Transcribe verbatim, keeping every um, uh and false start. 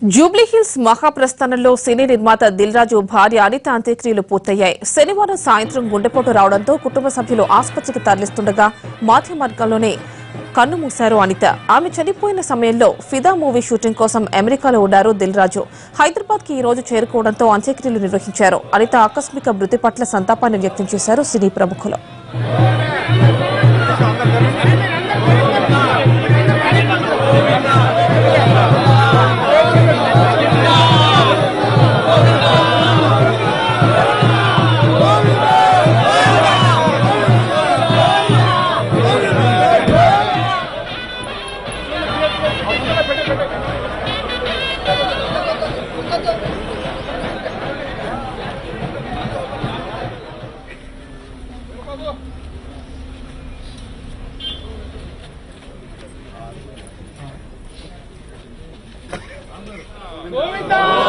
Jubilee hills మహాప్రస్థానంలో సినీ నిర్మాత దిల్ రాజు భార్య అనిత అంత్యక్రియలు పూర్తయ్యాయి. శనివారం సాయంత్రం గుండెపోటు రావడంతో కుటుంబ సభ్యులు ఆసుపత్రికి తరలిస్తుండగా మధ్య మార్గంలోనే కన్నుమూశారు అనిత. ఆమె చనిపోయిన సమయంలో ఫిదా మూవీ షూటింగ్ కోసం అమెరికాలో ఉన్నారు దిల్ రాజు. హైదరాబాద్ కి ఈ రోజు చేరుకోవడంతో అంత్యక్రియలు నిర్వహించారు. అనిత ఆకస్మిక మృతి పట్ల సంతాపాన్ని వ్యక్తం చేశారు సినీ ప్రముఖులు. Vanitha!